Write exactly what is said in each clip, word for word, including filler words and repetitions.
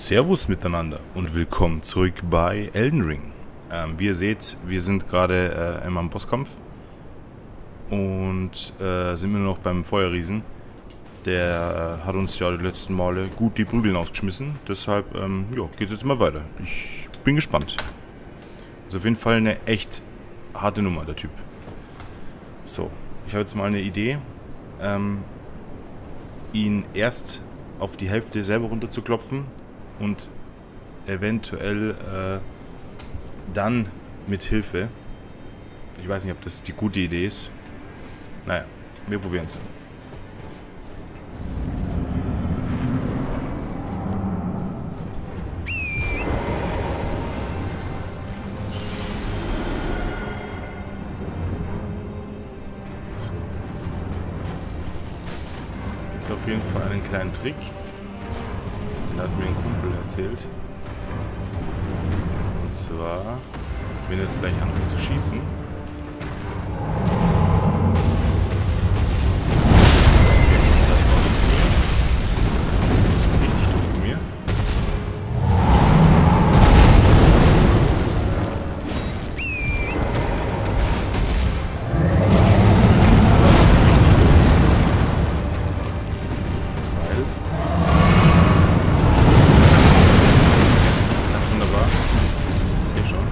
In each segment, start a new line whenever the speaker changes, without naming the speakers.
Servus miteinander und willkommen zurück bei Elden Ring. Ähm, wie ihr seht, wir sind gerade äh, einmal im Bosskampf und äh, sind immer noch beim Feuerriesen. Der äh, hat uns ja die letzten Male gut die Prügeln ausgeschmissen, deshalb ähm, ja, geht es jetzt mal weiter. Ich bin gespannt. Ist auf jeden Fall eine echt harte Nummer, der Typ. So, ich habe jetzt mal eine Idee, ähm, ihn erst auf die Hälfte selber runter zu klopfen und eventuell äh, dann mit Hilfe. Ich weiß nicht, ob das die gute Idee ist. Naja, wir probieren es. Es gibt auf jeden Fall einen kleinen Trick. Den hat mir ein Kumpel erzählt. Und zwar, wenn er jetzt gleich anfängt zu schießen, das ist richtig dumm von mir. Das war richtig dumm. Weil wunderbar. Ich sehe schon.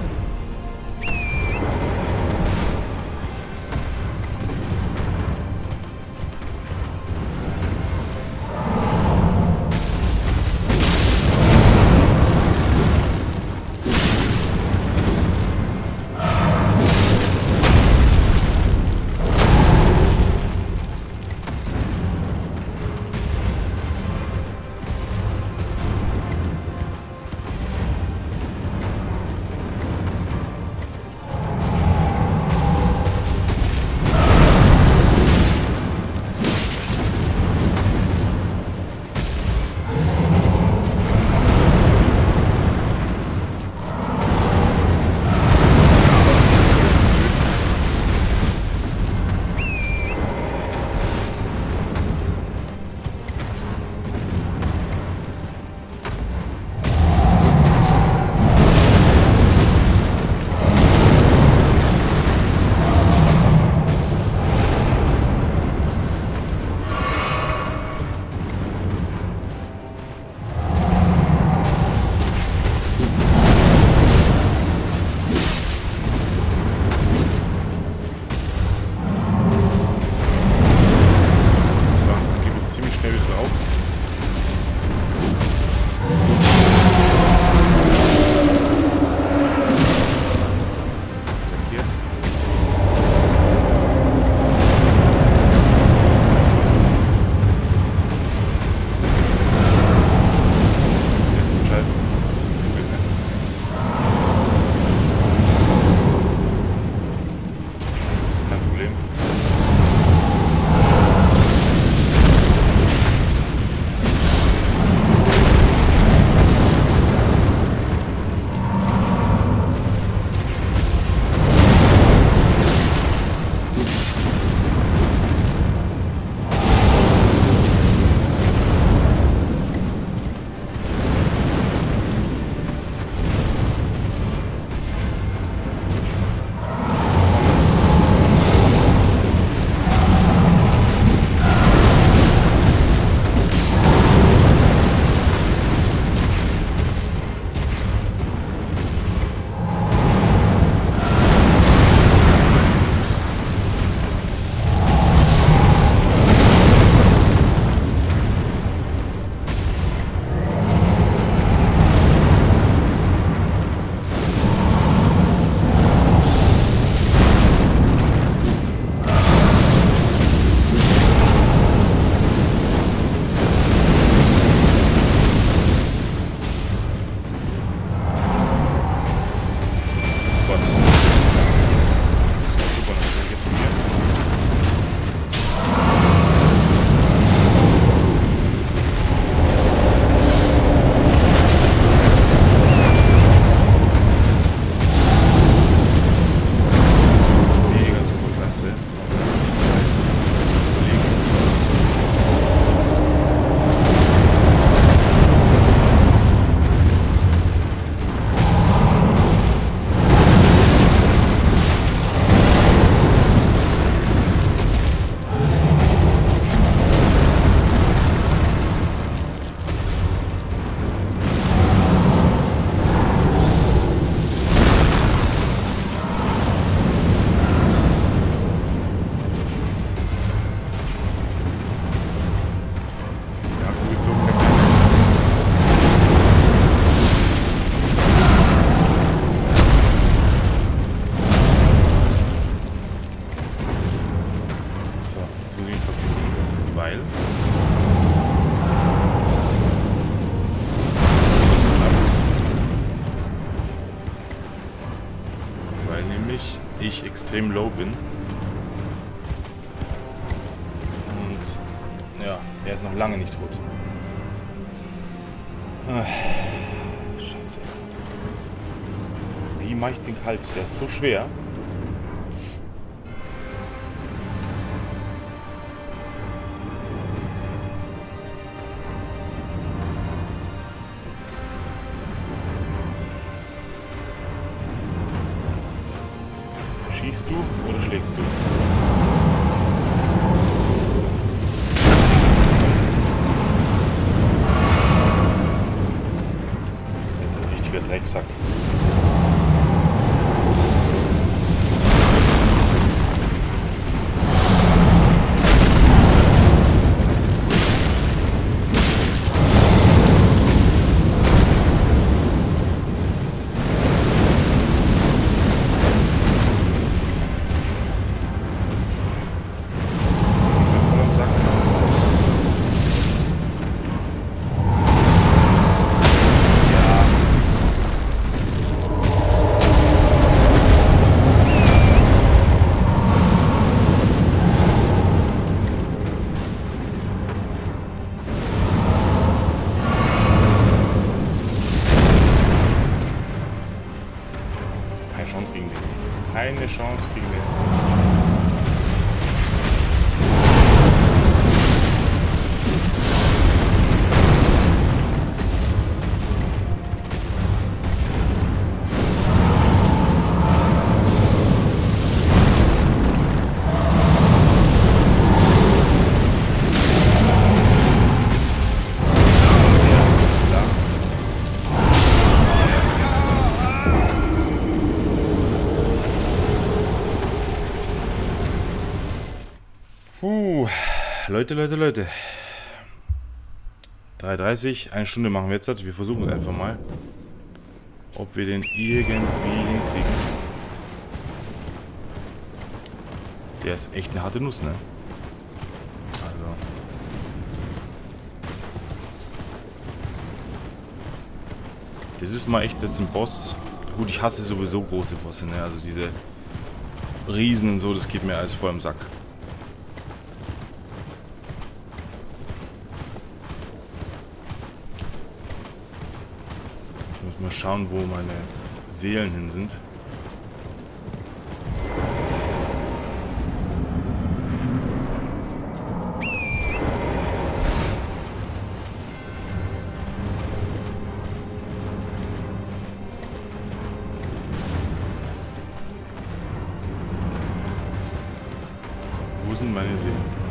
extrem low bin. Und ja, er ist noch lange nicht tot. Ah, Scheiße. Wie mache ich den kalt? Der ist so schwer. Schießt du oder schlägst du? Das ist ein richtiger Drecksack. Keine Chance gegen den. Puh, Leute, Leute, Leute. drei Uhr dreißig, eine Stunde machen wir jetzt. Wir versuchen es einfach mal. Ob wir den irgendwie hinkriegen. Der ist echt eine harte Nuss, ne? Also. Das ist mal echt jetzt ein Boss. Gut, ich hasse sowieso große Bosse, ne? Also diese Riesen und so, das geht mir alles voll im Sack. Mal schauen, wo meine Seelen hin sind. Wo sind meine Seelen?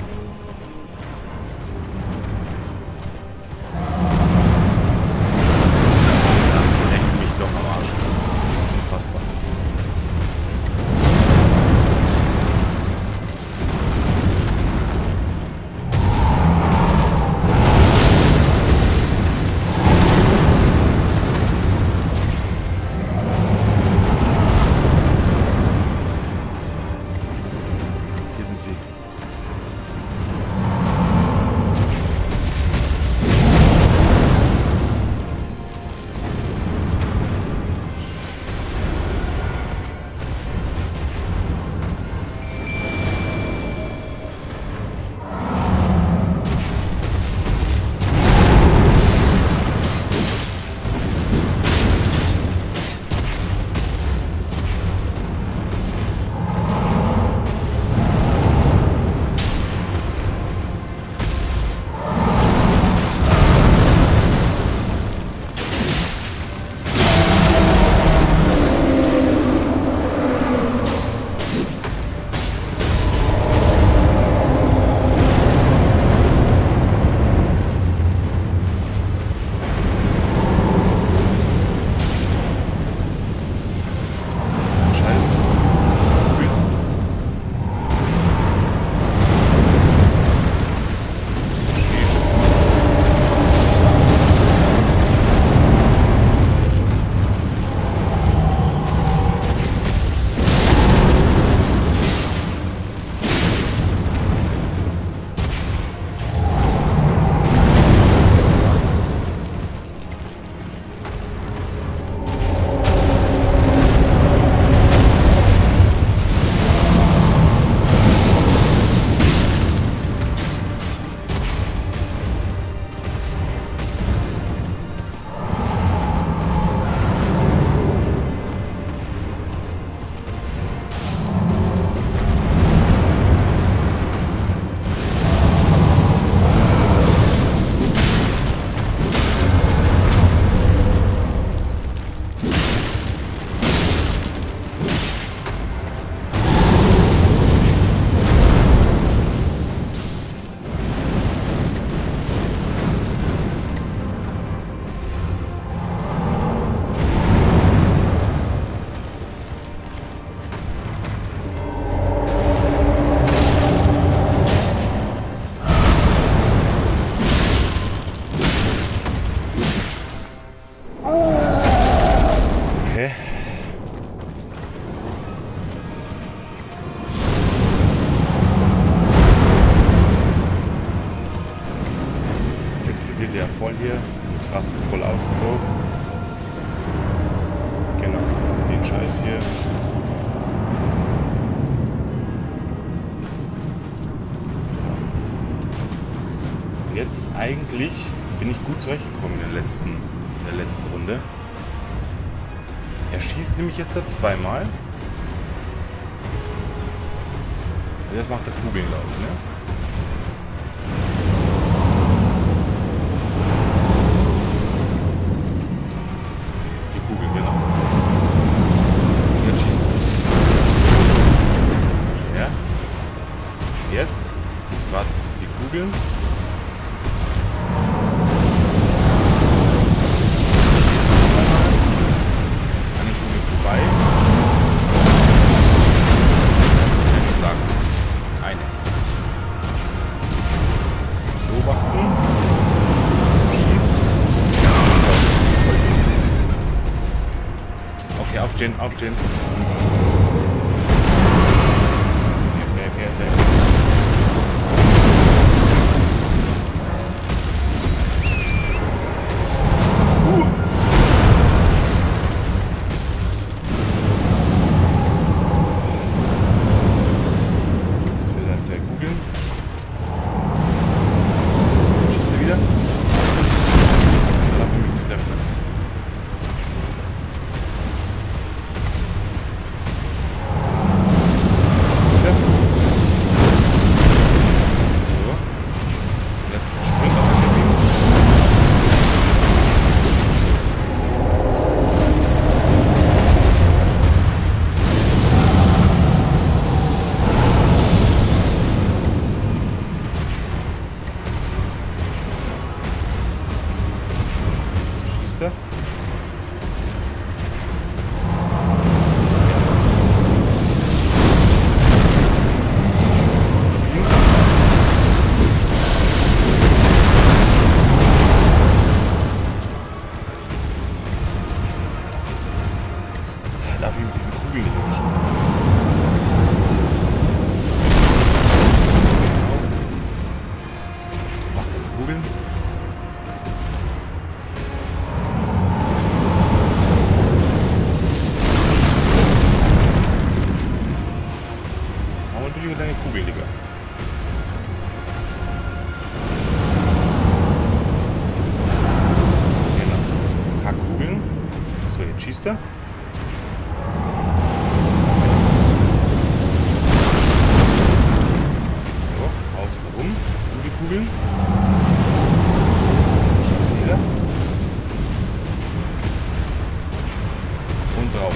Hier sind sie. explodiert ja voll hier und rastet voll aus und so. Genau, den Scheiß hier. So. Jetzt eigentlich bin ich gut zurechtgekommen in der letzten, in der letzten Runde. Er schießt nämlich jetzt zweimal. Jetzt macht er Kugeln, glaube ich, ne? Die Kugel, genau. Und jetzt schießt er. Ja. Jetzt muss ich warten, bis die Kugeln. Schießt es zweimal. An den Kugeln vorbei. Eine Flagge. Eine. Beobachten. Schießt. Okay, aufstehen, aufstehen. Okay, okay, okay, erzähl. Uh. Das ist mit seinen zwei Kugeln. Schießt er wieder? Da darf ich mich nicht treffen damit. Schießt wieder? So. Letzten Sprint auf der Bewegung. Schießt er? Darf ich mit diesen Kugeln nicht umschalten? Mach die Kugeln. Hau mal du lieber deine Kugeln, Digga. Genau. Kackkugeln. So, jetzt schießt er. Außen rum, um die Kugeln. Schießt wieder. Und drauf.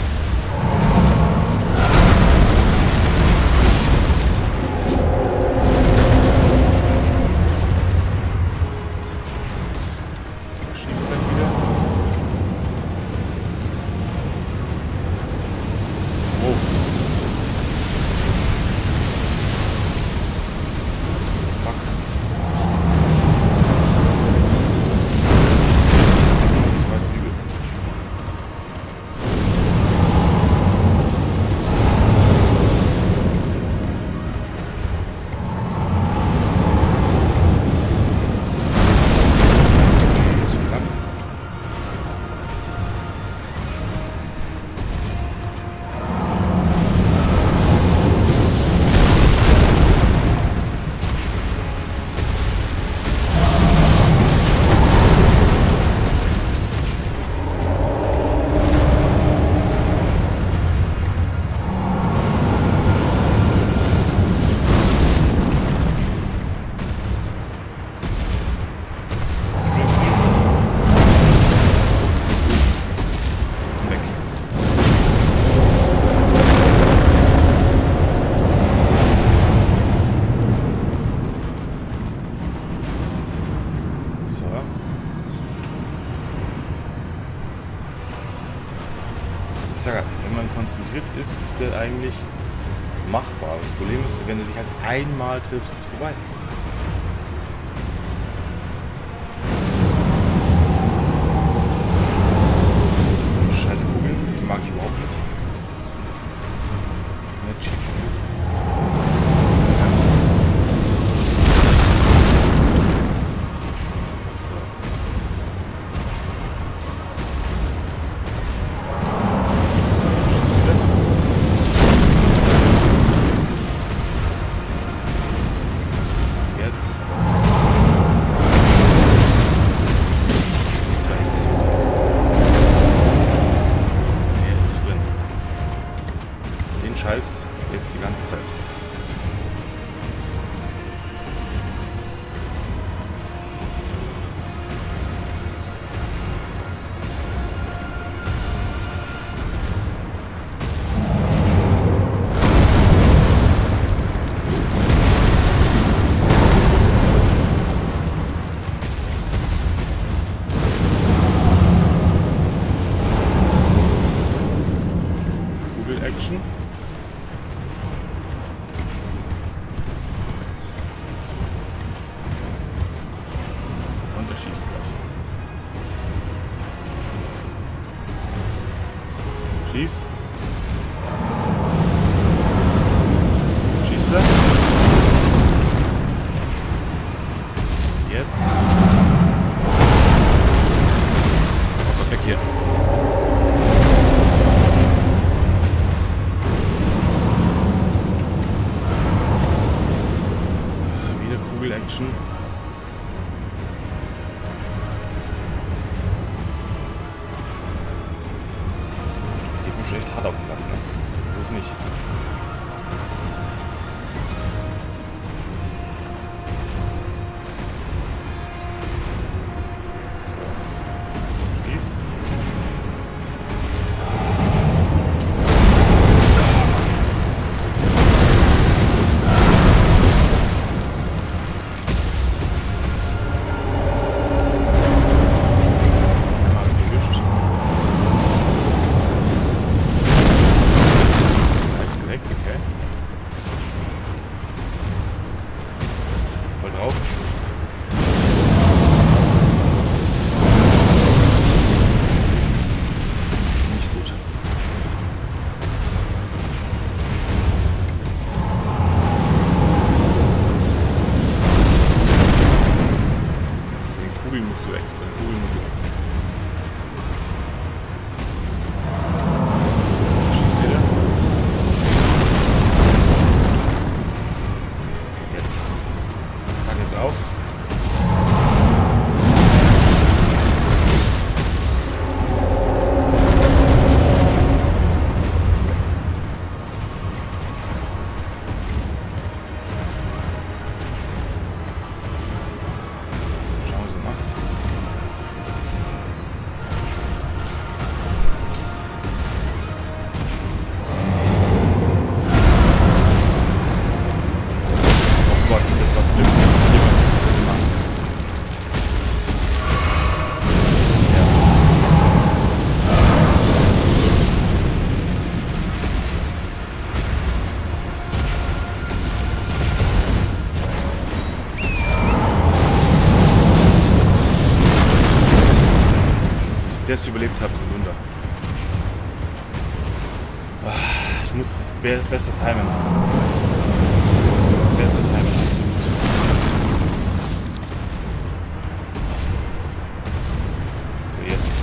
Schießt dann wieder. Oh. Das war jetzt übel. So knapp. Weg. So. Ich sag ja, wenn man konzentriert ist, ist der eigentlich machbar. Das Problem ist, wenn du dich halt einmal triffst, ist vorbei. So, scheiß Kugeln, die mag ich überhaupt nicht. Nicht schießen. So. Und er schießt gleich. Schieß. Schießt er? Jetzt. Oh Gott, weg hier. Wieder Kugel-Action. Geht mir schon echt hart auf den Sack, ne? So ist nicht. Der es überlebt hat, ist ein Wunder. Ich muss es be besser timen. Ich muss es besser timen, absolut. So, jetzt.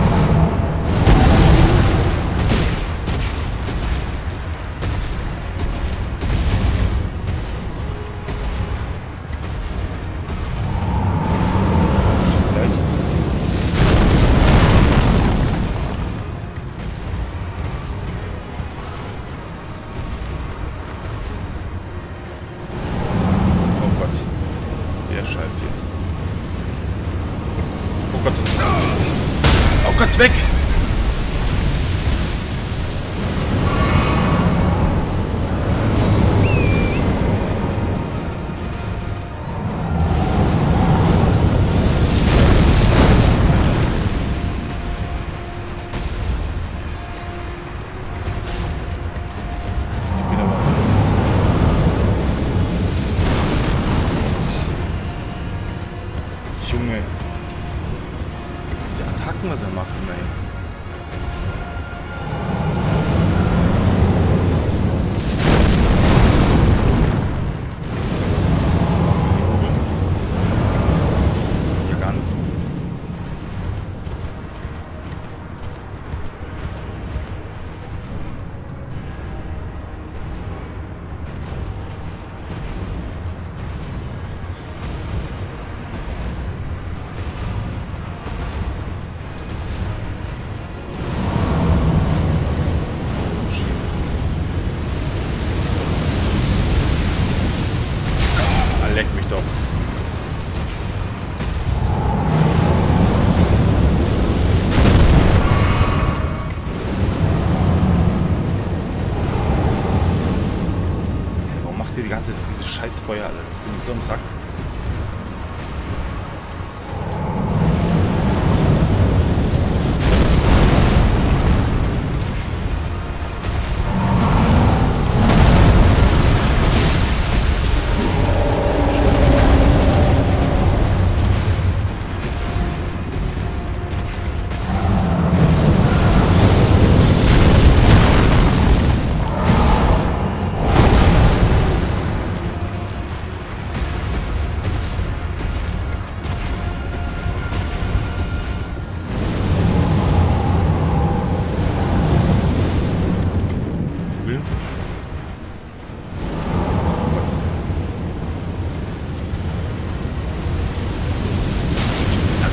Scheiß hier. Oh Gott. Oh Gott, weg! Junge. Diese Attacken, was er macht, immerhin. Ja, gar nicht. Leck mich doch. Warum macht ihr die ganze Zeit diese Scheißfeuer, Alter? Das geht mir so im Sack.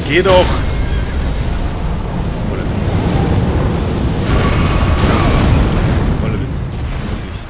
Geh doch! Voller Witz. Voller Witz. Wirklich.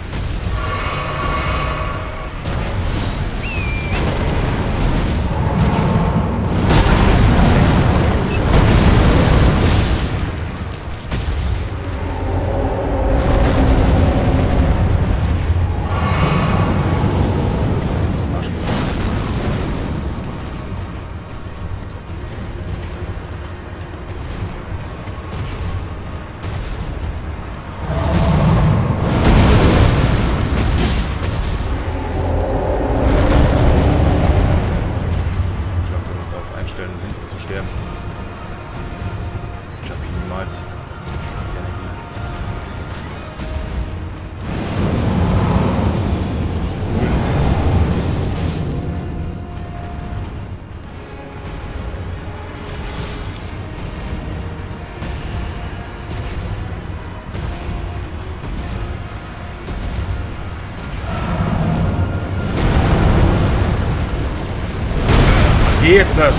Jetzt hat.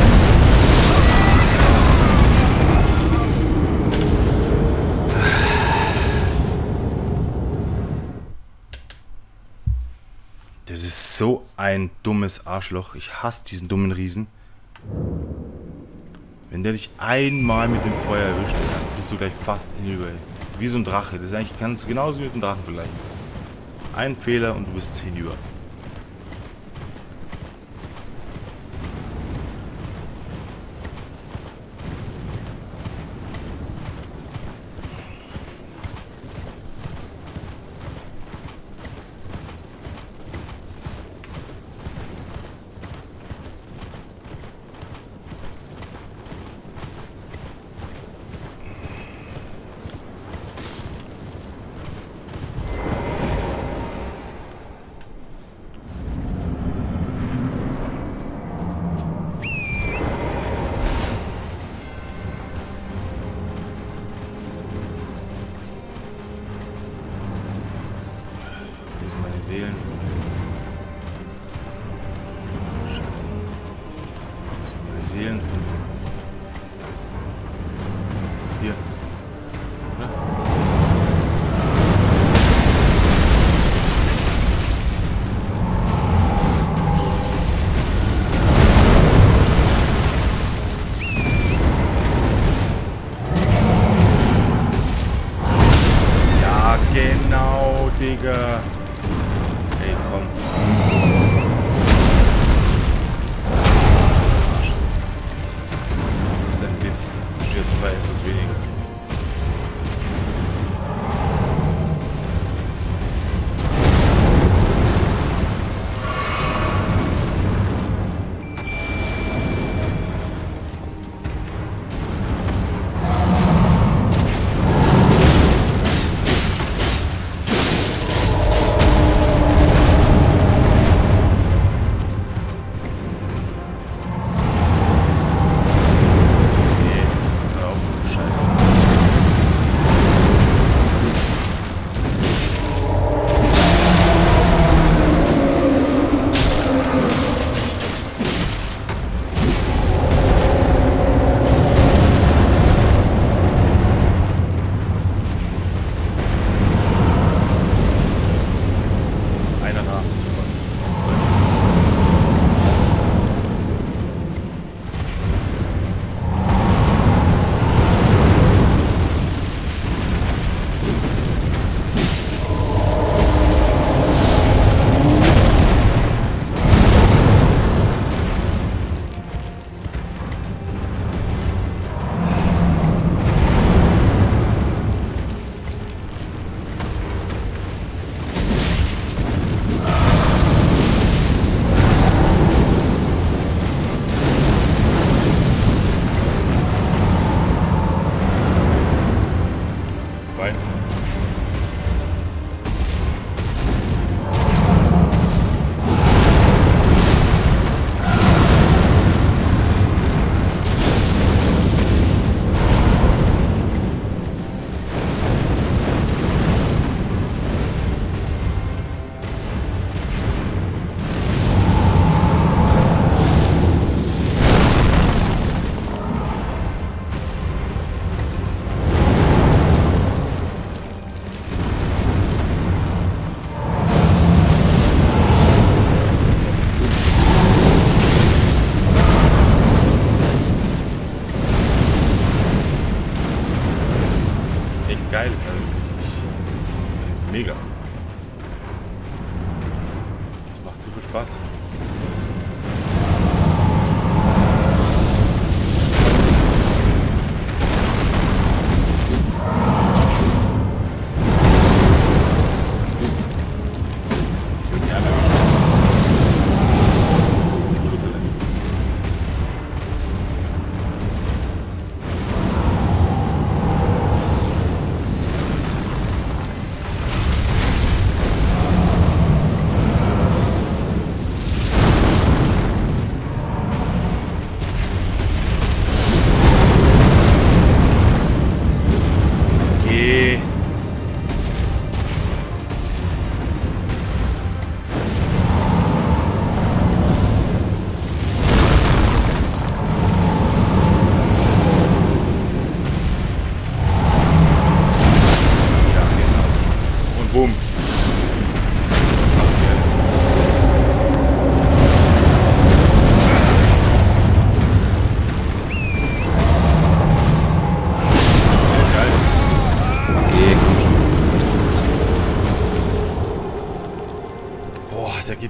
Das ist so ein dummes Arschloch. Ich hasse diesen dummen Riesen. Wenn der dich einmal mit dem Feuer erwischt, dann bist du gleich fast hinüber. Wie so ein Drache. Das ist eigentlich, kannst du genauso mit einem Drachen vergleichen. Ein Fehler und du bist hinüber. Seelen. Scheiße. Meine Seelen von. Hier. Oder? Ja, genau, Digga. Ey, komm. Das ist ein Witz. Schwer zwei ist es weniger. Scheiße.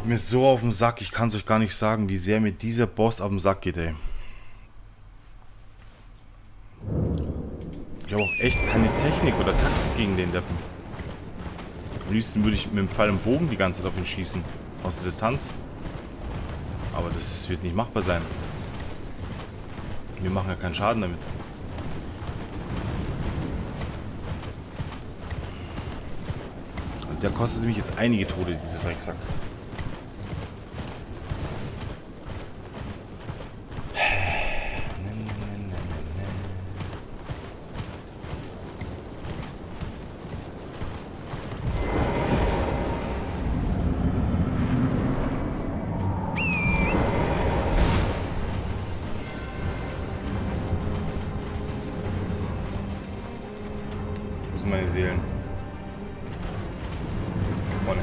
Mir ist so auf den Sack, ich kann es euch gar nicht sagen, wie sehr mir dieser Boss auf den Sack geht, ey. Ich habe auch echt keine Technik oder Taktik gegen den Deppen. Am liebsten würde ich mit dem Pfeil und Bogen die ganze Zeit auf ihn schießen. Aus der Distanz. Aber das wird nicht machbar sein. Wir machen ja keinen Schaden damit. Und der kostet nämlich jetzt einige Tode, dieser Drecksack. Wo sind meine Seelen? Vorne.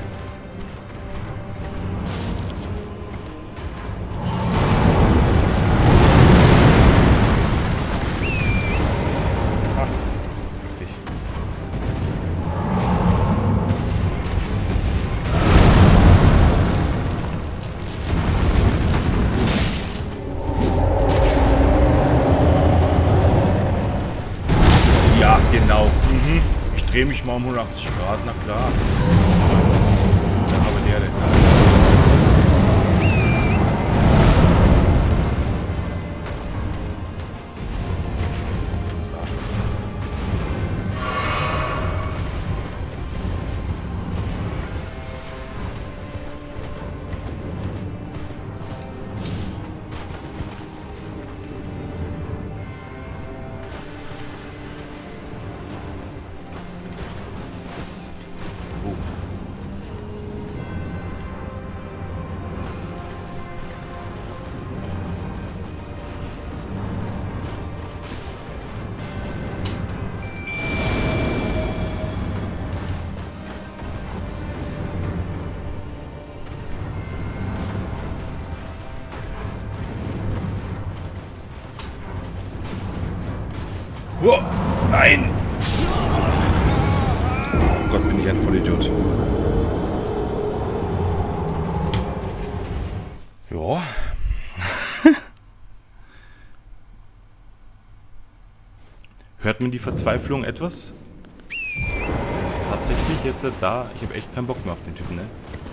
Ah, fick dich. Ja, genau. Mhm. Ich drehe mich mal um hundertachtzig Grad, na klar. Da haben wir die das Arschloch. Oh, nein! Oh Gott, bin ich ein Vollidiot. Ja. Hört man die Verzweiflung etwas? Das ist tatsächlich jetzt da. Ich habe echt keinen Bock mehr auf den Typen, ne?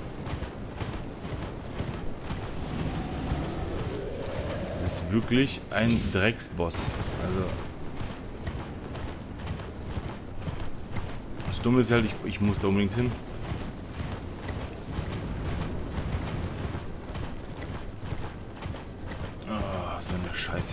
Das ist wirklich ein Drecksboss. Also. Das Dumme ist halt, ich, ich muss da unbedingt hin. Oh, so eine Scheiße.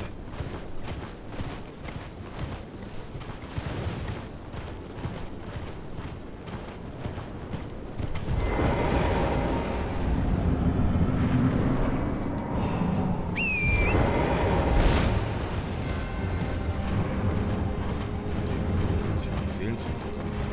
Seelen zurückbekommen.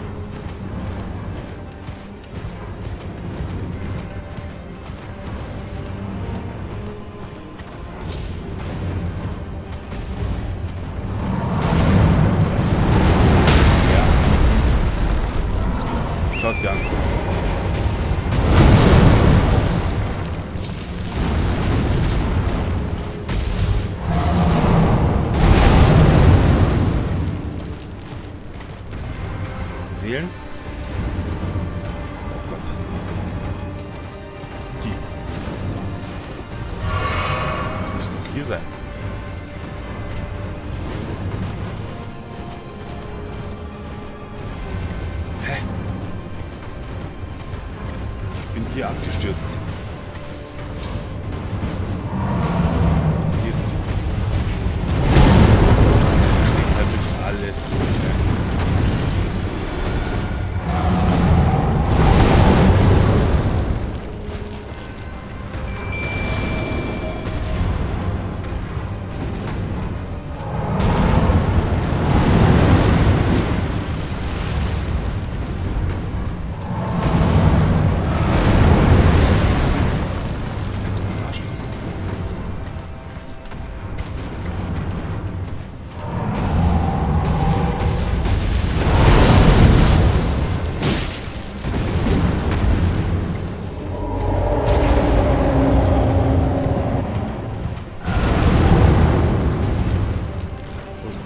Schau es dir an. Seelen? Oh Gott. Was sind die? Die müssen doch hier sein. Hier abgestürzt. Hier sind sie. Schlägt halt durch alles durch, ne?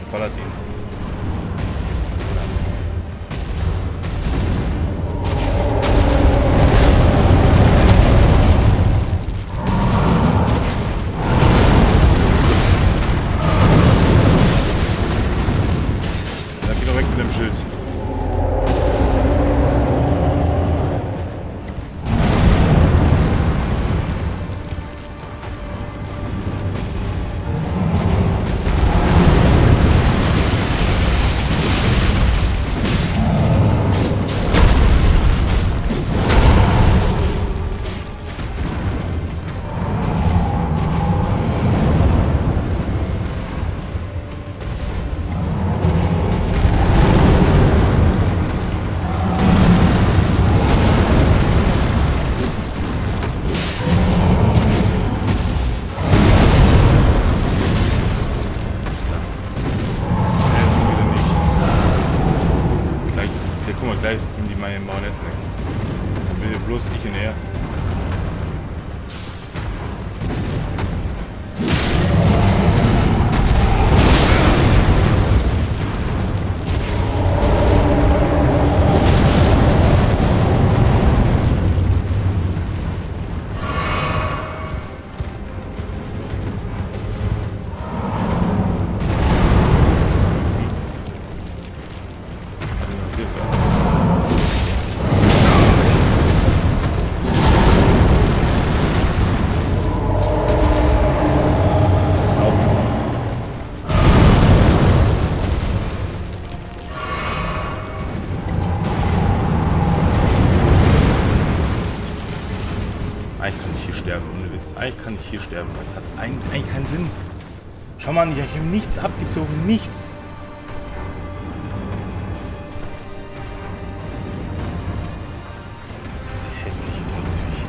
Paladin. Da geht direkt mit dem Schild. Gleich sind die meine Marionetten weg. Dann will ja bloß ich hinterher. Eigentlich kann ich hier sterben. Das hat eigentlich, eigentlich keinen Sinn. Schau mal, ich habe nichts abgezogen. Nichts. Diese hässliche Drecksviech.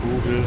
Kugel.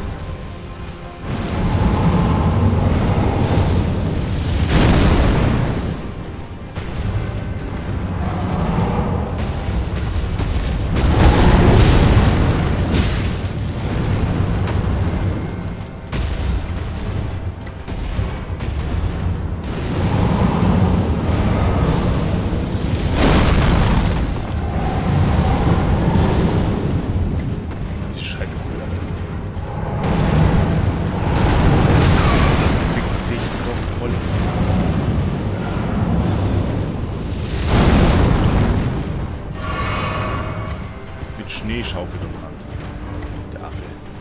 Schneeschaufel im Hand. Der Affe.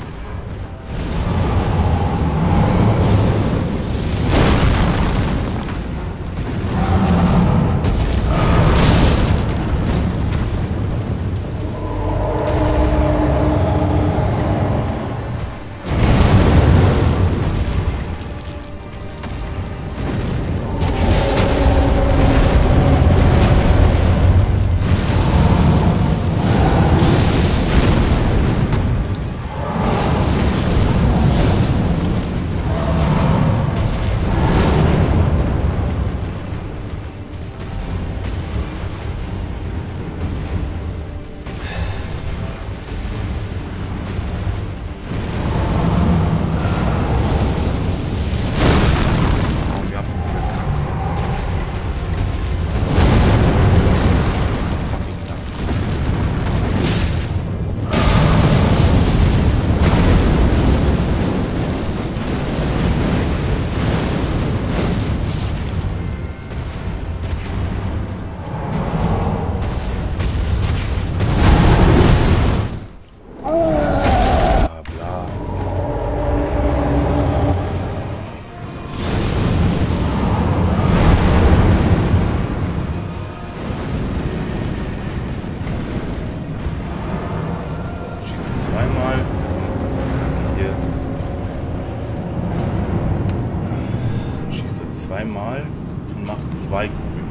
Zweimal und macht zwei Kugeln.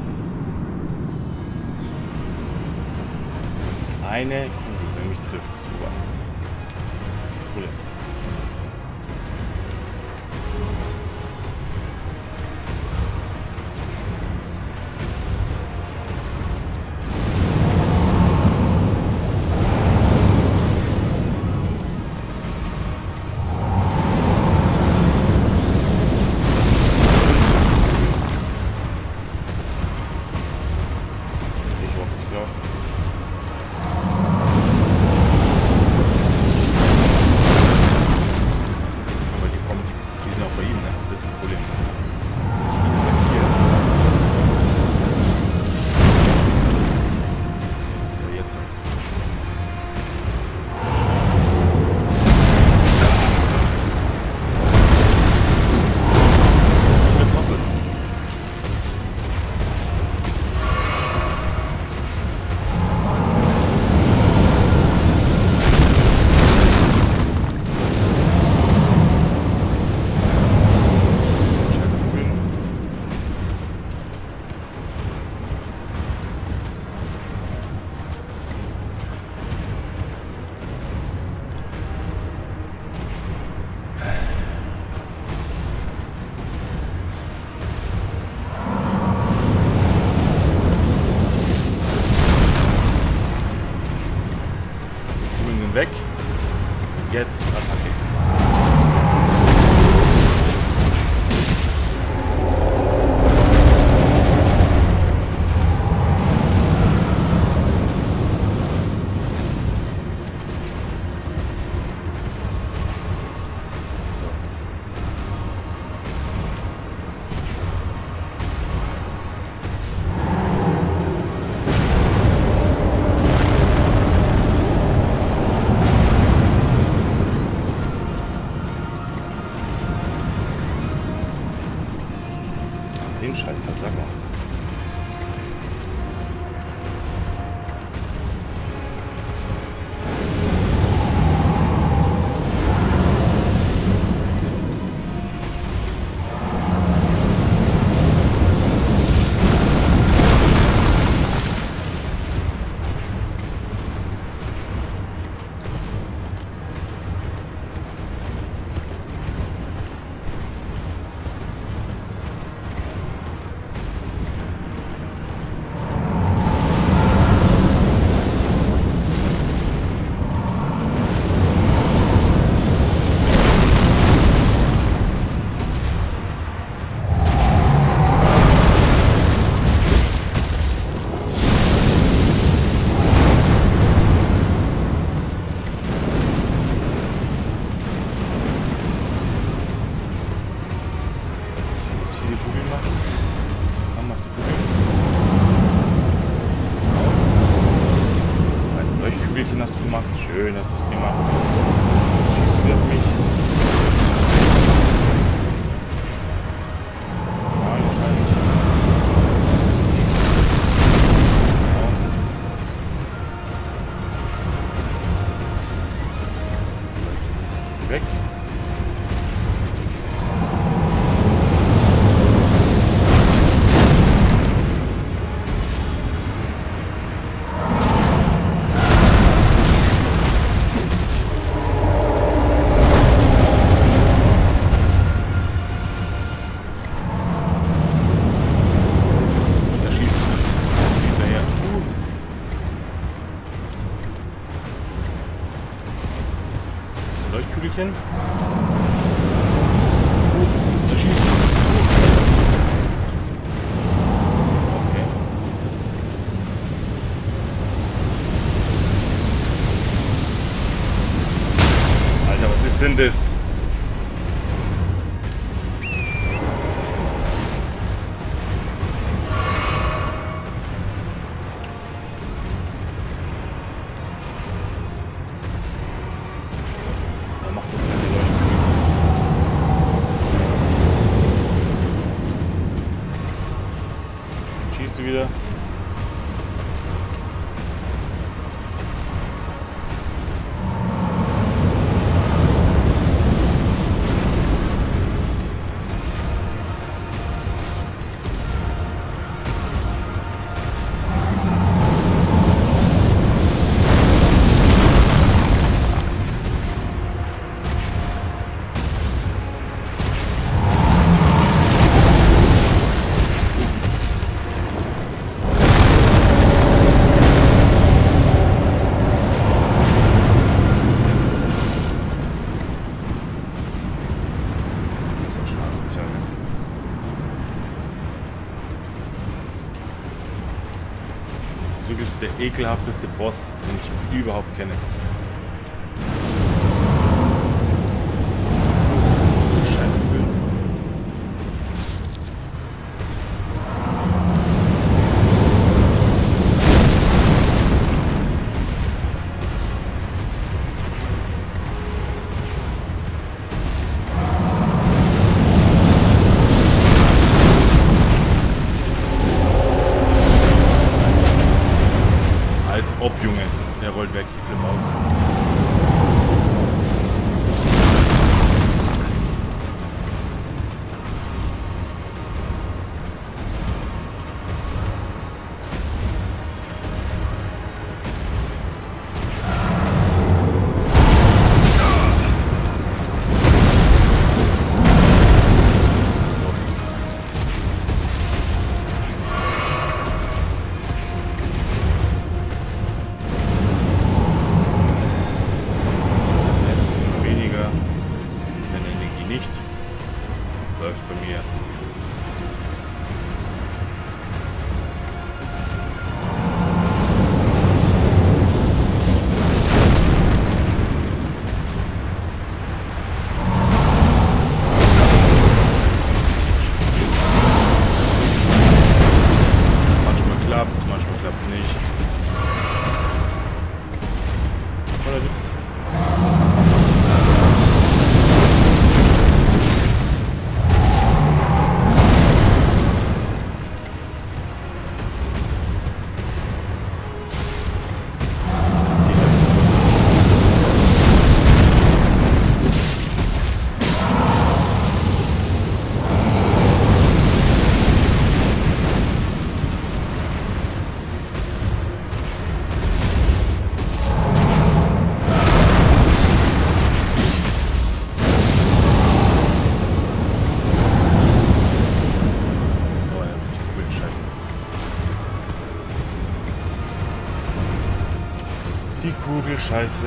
Eine Kugel, wenn mich trifft, ist vorbei. Das ist das Problem. Weg. Jetzt Attacke. So. Den Scheiß hat er gemacht. Schön hast du es gemacht. Schießt du wieder auf mich? Ja, wahrscheinlich. Genau. Jetzt sind die Leuchten weg. Leuchtkügelchen. Oh, da schießt. Okay. Alter, was ist denn das? Schießt du wieder? Das ist wirklich der ekelhafteste Boss, den ich überhaupt kenne. Jetzt muss ich so einen Scheiß gewöhnen. Als ob, Junge. Der rollt weg, ich flippe aus. Läuft bei mir. Manchmal klappt's, manchmal klappt's nicht. Voller Witz. Die Kugelscheiße.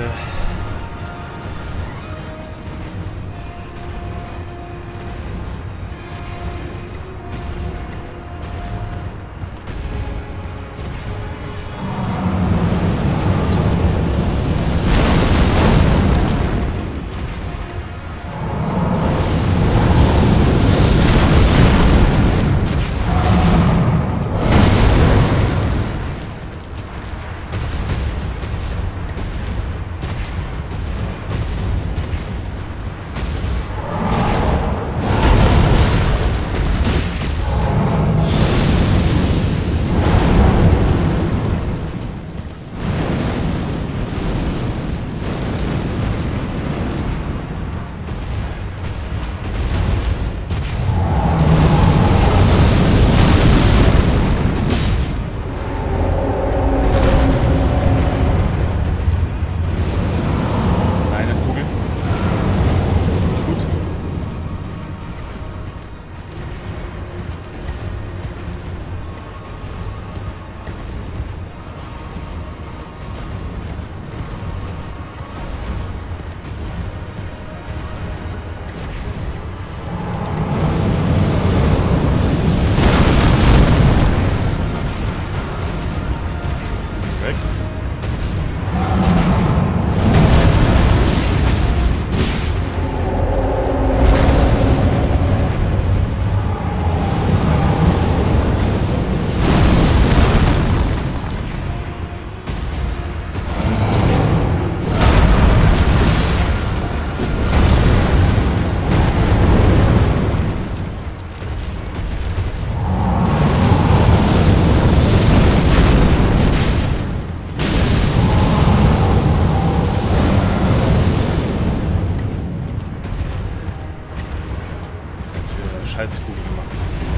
Scheißkugel gemacht.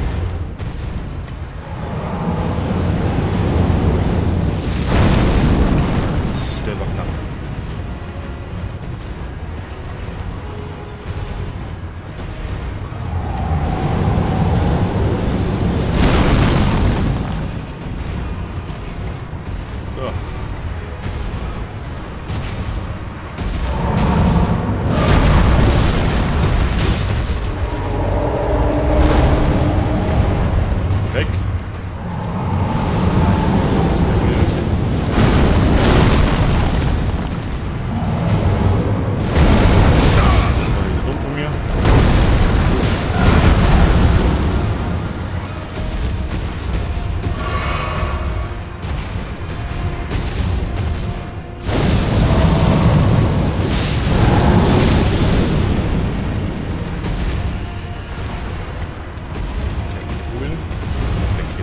Der war knapp. So. Weg. Das war wieder dumm von mir. Jetzt holen. Weg hier.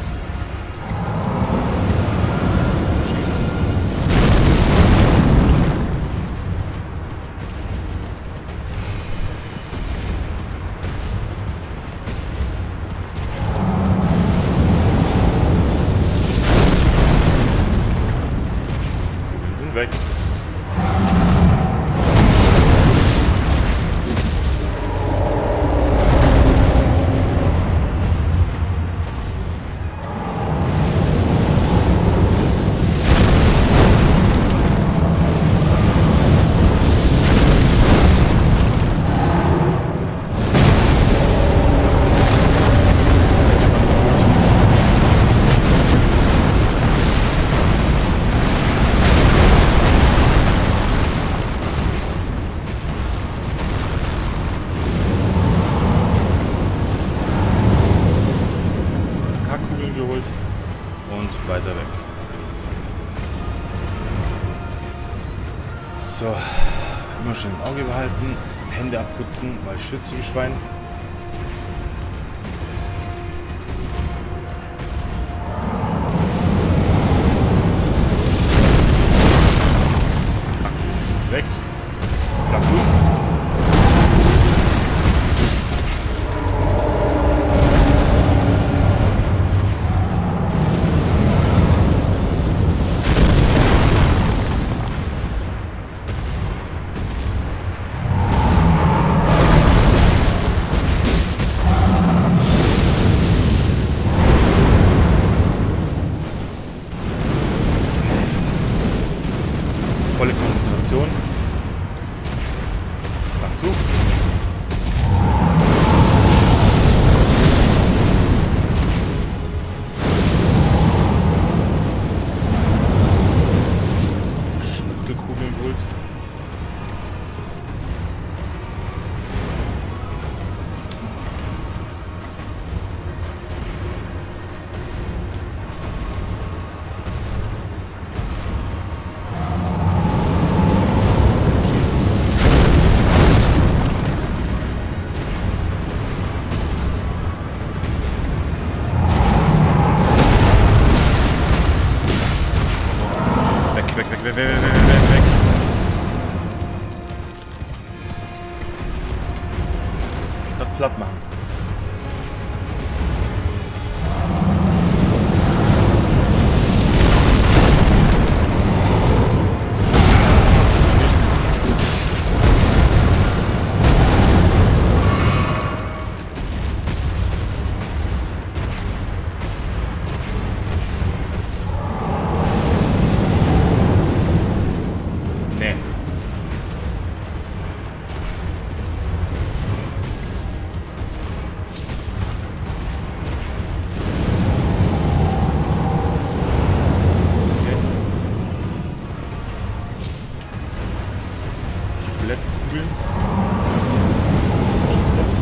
Schieß. Kugeln sind weg. Das war nicht gut. Diese K-Kugeln geholt und weiter weg. So, immer schön im Auge behalten, Hände abputzen, weil ich schwitze wie Schwein. Weg. Klapp zu. Volle Konzentration. Klapp zu. Schnuffelkugeln geholt. Schießt. Weg, weg, weg, weg, weg, weg, weg, weg. Das platt machen. So. Nicht. Nee. Okay. Schokoladenkugeln. Schießt er.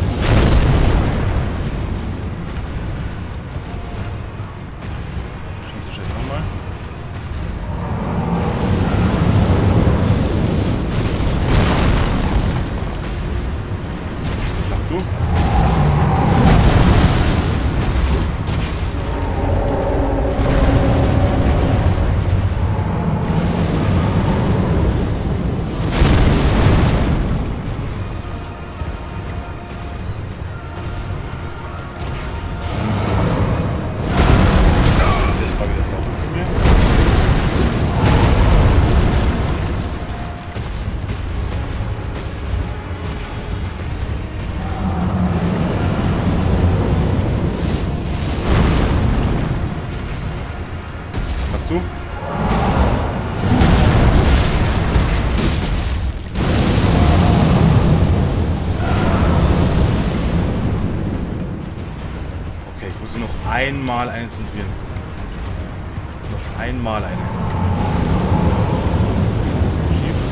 Schießt er schnell nochmal. So, Schlag zu. einmal eine zentrieren. Noch einmal eine. Schießt.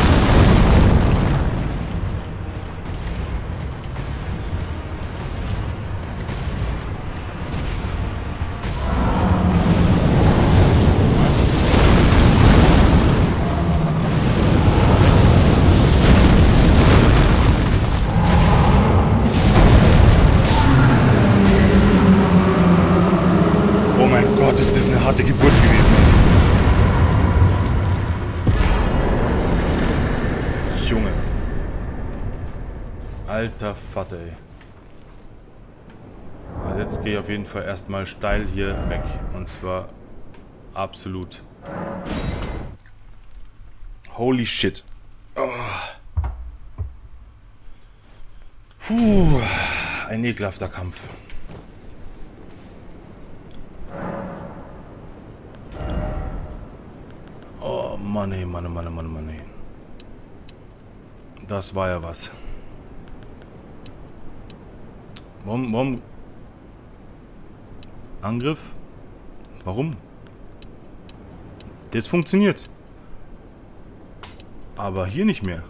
Ist das eine harte Geburt gewesen. Junge. Alter Vater, ey. Also jetzt gehe ich auf jeden Fall erstmal steil hier weg. Und zwar absolut. Holy shit. Oh. Puh. Ein ekelhafter Kampf. Oh Mann, ey, Mann, Mann, Mann, Mann, ey. Das war ja was. Warum, warum? Angriff? Warum? Das funktioniert. Aber hier nicht mehr.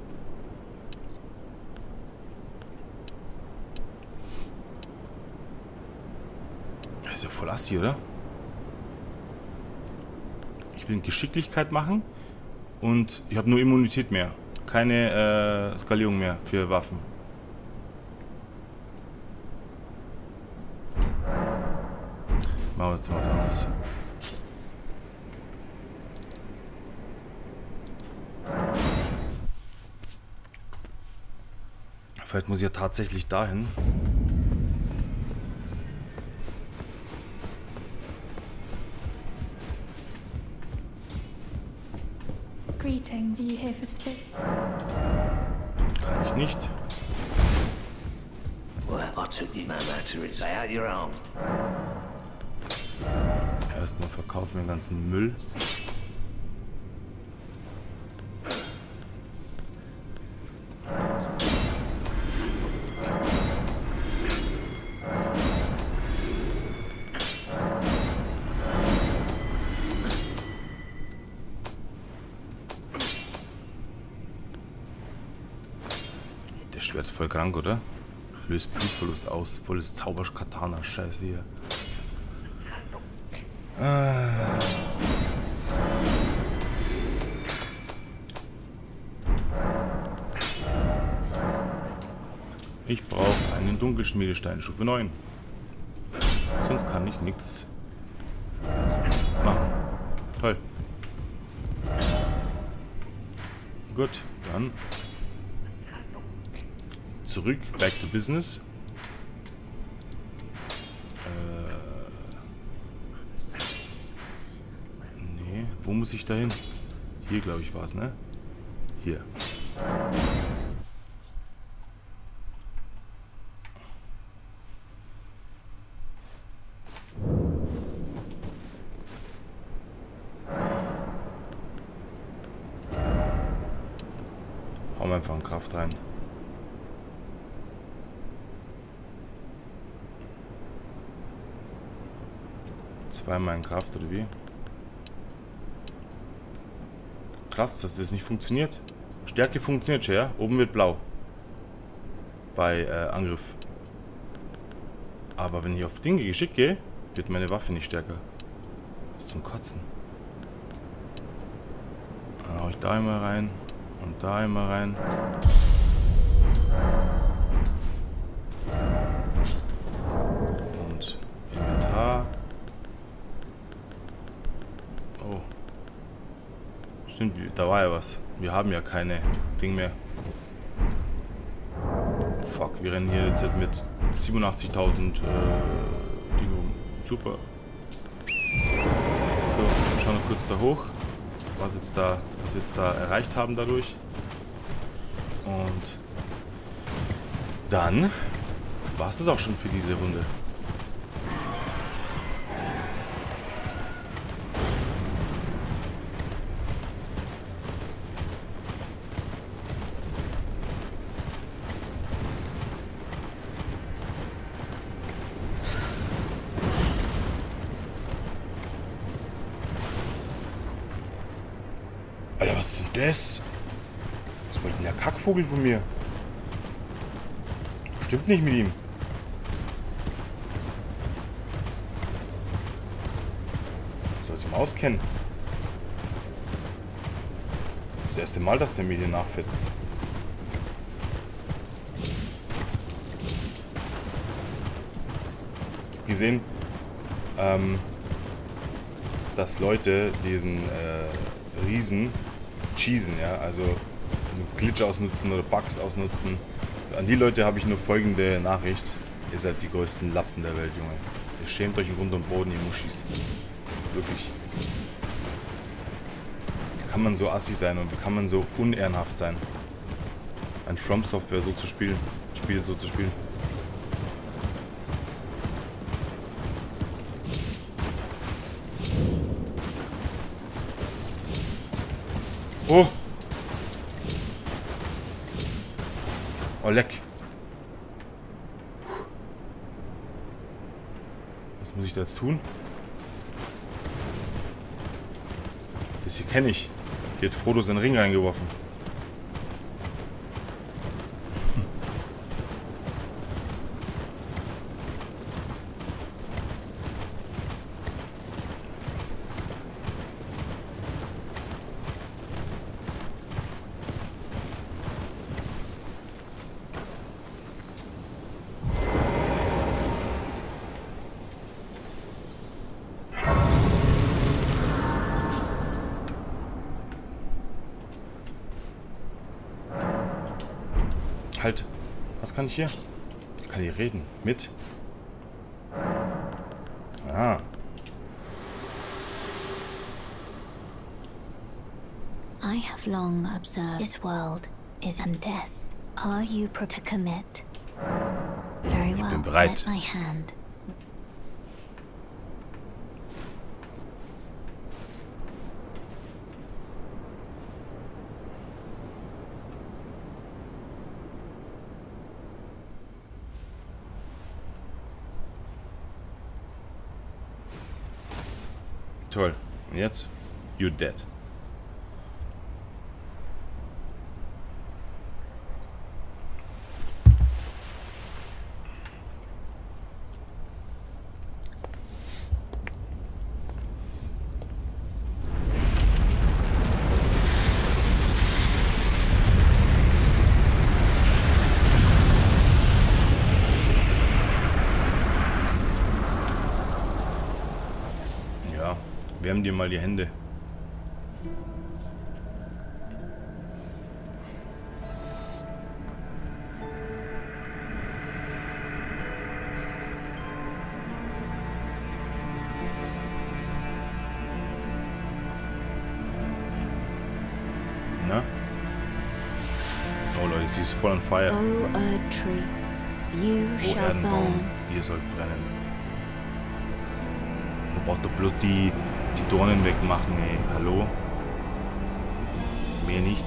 Das ist ja voll assi, oder? Ich will Geschicklichkeit machen und ich habe nur Immunität mehr. Keine äh, Skalierung mehr für Waffen. Machen wir jetzt mal was anderes. Vielleicht muss ich ja tatsächlich dahin.
Greetings, are you here for sleep?
Kann ich nicht.
Well, I took you no matter, it's out your arm.
Erstmal verkaufen wir den ganzen Müll. Der Schwert ist voll krank, oder? Löst Blutverlust aus. Volles Zauberkatana-Scheiße hier. Ah. Ich brauche einen Dunkelschmiedestein, Stufe neun. Sonst kann ich nichts machen. Toll. Gut, dann zurück, back to business. Äh, nee, wo muss ich da hin? Hier, glaube ich, war es, ne? Hier. Hauen wir einfach in Kraft rein. Zweimal in Kraft, oder wie? Krass, dass das nicht funktioniert. Stärke funktioniert schon, ja? Oben wird blau. Bei äh, Angriff. Aber wenn ich auf Dinge geschickt gehe, wird meine Waffe nicht stärker. Das ist zum Kotzen. Dann hau ich da einmal rein. Und da einmal rein. Und Inventar. Oh. Stimmt, da war ja was. Wir haben ja keine Ding mehr. Fuck, wir rennen hier jetzt mit siebenundachtzigtausend äh, Dinge um. Super. So, schauen wir kurz da hoch. Was, jetzt da, was wir jetzt da erreicht haben dadurch. Und dann war es das auch schon für diese Runde. was ist denn das? Was wollte denn der Kackvogel von mir? Stimmt nicht mit ihm. Soll sich mal auskennen. Das ist das erste Mal, dass der mir hier nachfetzt. Ich habe gesehen, ähm, dass Leute diesen äh, Riesen cheesen, ja, also Glitch ausnutzen oder Bugs ausnutzen. An die Leute habe ich nur folgende Nachricht. Ihr seid die größten Lappen der Welt, Junge. Ihr schämt euch in Grund und Boden, ihr Muschis. Wirklich. Wie kann man so assi sein und wie kann man so unehrenhaft sein? Ein From Software so zu spielen. Spiele so zu spielen. Oh! Oh, leck. Was muss ich da jetzt tun? Das hier kenne ich. Hier hat Frodo seinen Ring reingeworfen. Halt. Was kann ich hier? Ich kann hier reden. Mit. Ah.
I have long observed this world is undead. Are you prepared to commit? Very well.
Ich bin bereit.
Let my hand.
Toll. Und jetzt? You're dead. Wärm dir mal die Hände. Na? Oh Leute, sie ist voll on fire.
Oh, Earth Tree, you
Oh
shall
Erdenbaum,
burn.
ihr sollt brennen. Du brauchst doch bloß die, die Dornen wegmachen, ey. Hallo? Mehr nicht.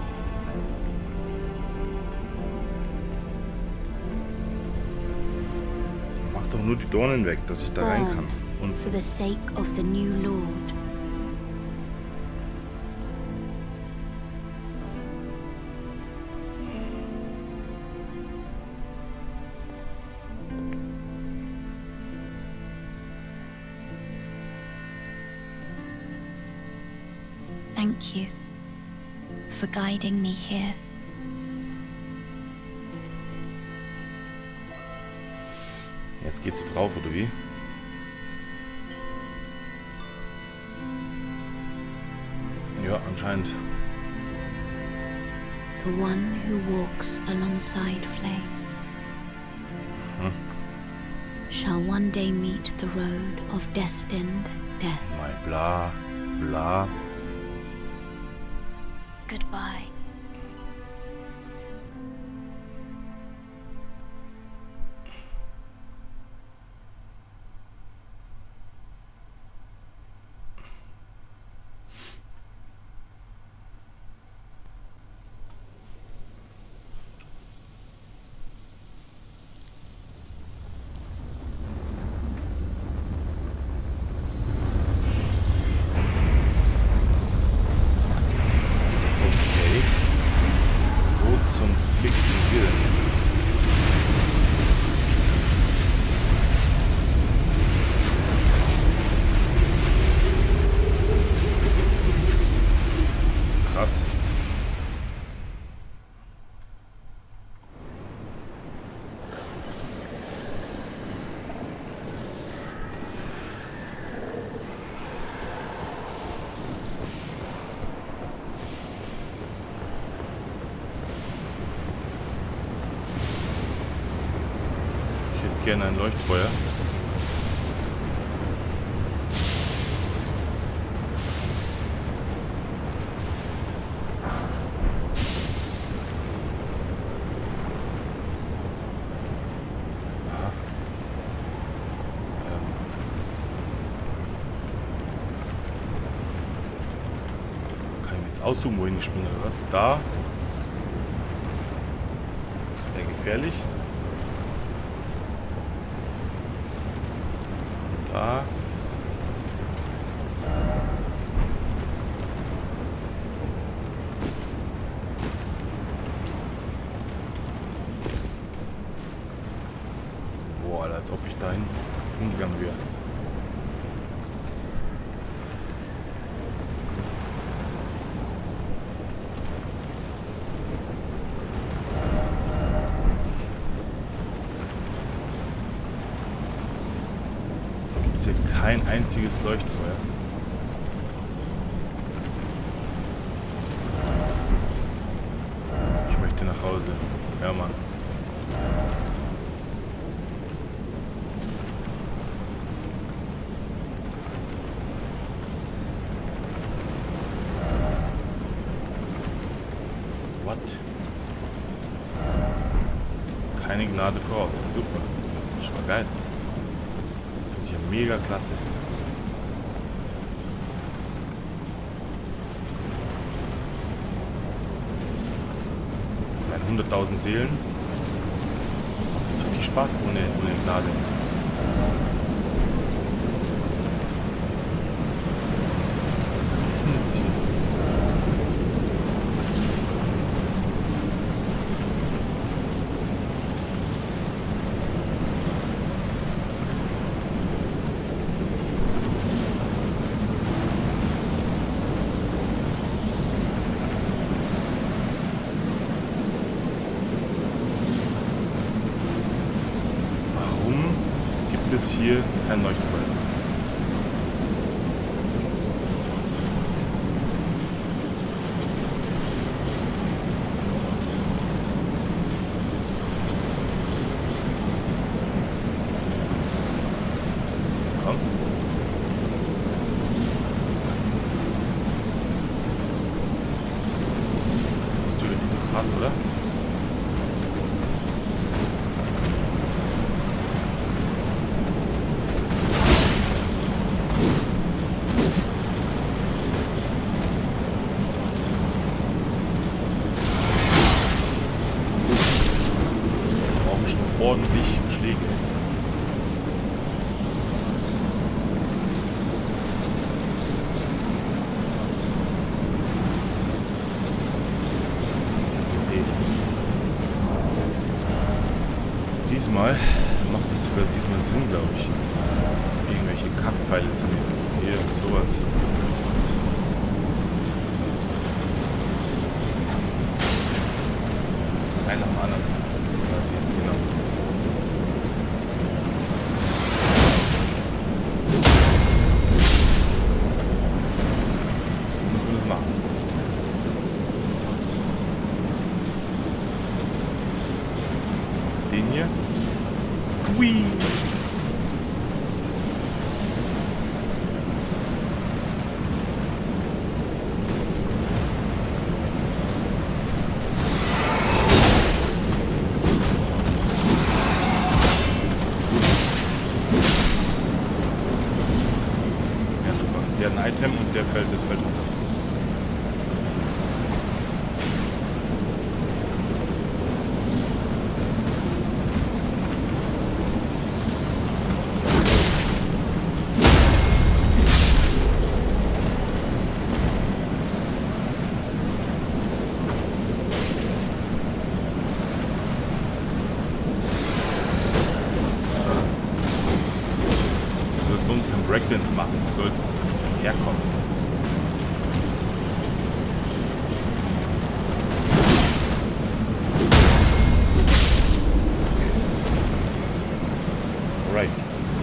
Mach doch nur die Dornen weg, dass ich da rein kann. Und
For the sake of the new Lord. Thank you for guiding me here.
jetzt geht's drauf, oder wie? Ja, anscheinend.
The one who walks alongside flame
Hm.
shall one day meet the road of destined death.
Mal bla, bla.
Goodbye.
Fick sind wir denn hier? Krass. Ich hätte gerne ein Leuchtfeuer. Aussuchen, wohin ich springe oder was? Da. Das ist eher gefährlich. Und da. Boah, Alter, als ob ich dahin hingegangen wäre. Hier kein einziges Leuchtfeuer. Ich möchte nach Hause. Ja, Mann. What? Keine Gnade voraus. Super. Schon mal geil. Ja, mega klasse. hunderttausend Seelen. Macht das richtig Spaß ohne, ohne Gnade. Was ist denn das hier? Es hier kein Leuchtfeuer. Komm. Das tut die doch hart, oder? Ordentlich Schläge. Ich habe eine Idee. Diesmal macht es sogar diesmal Sinn, glaube ich, irgendwelche Kackpfeile zu nehmen. Hier, sowas. Einer am anderen. Das hier, genau. So muss man das machen. Jetzt den hier. Hui! Der hat ein Item und der fällt, das fällt runter. Breakdance machen. Du sollst herkommen. Alright.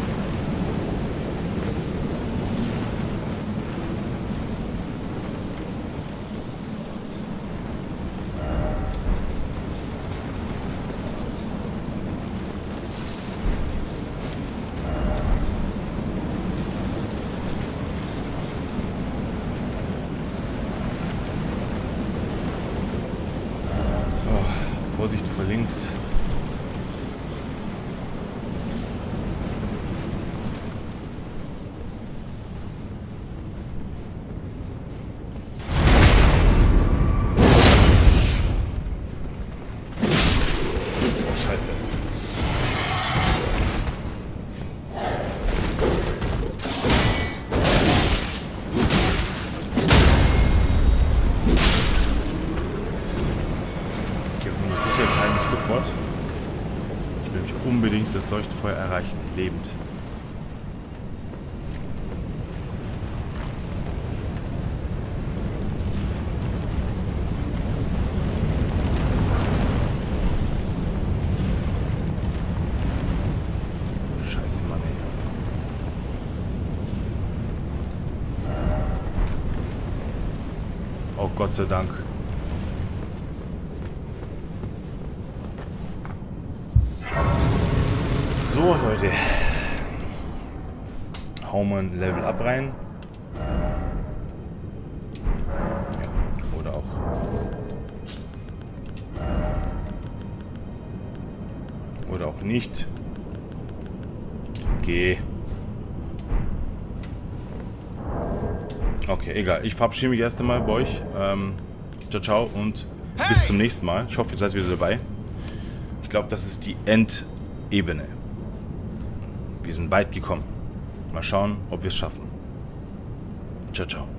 Vorsicht vor links. Scheiße. Sofort. Ich will mich unbedingt das Leuchtfeuer erreichen. Lebend. Scheiße, Mann, ey. Oh, Gott sei Dank. So, Leute. Hauen wir ein Level Up rein. Ja, oder auch. Oder auch nicht. Okay. Okay, egal. Ich verabschiede mich erst einmal bei euch. Ähm, ciao, ciao und hey! Bis zum nächsten Mal. Ich hoffe, ihr seid wieder dabei. Ich glaube, das ist die Endebene. Wir sind weit gekommen. Mal schauen, ob wir es schaffen. Ciao, ciao.